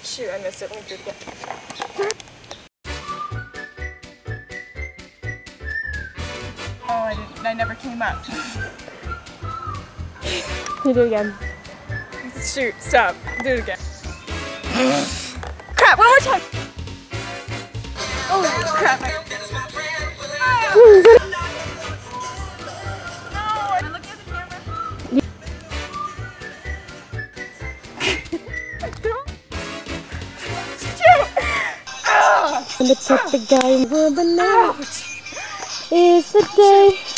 Shoot, I missed it. Let me do it again. Oh, I never came up. You do it again. Shoot, stop. Do it again. Crap, one more time. Oh, crap. No, I'm looking at the camera. And to put the guy in the banana is the day.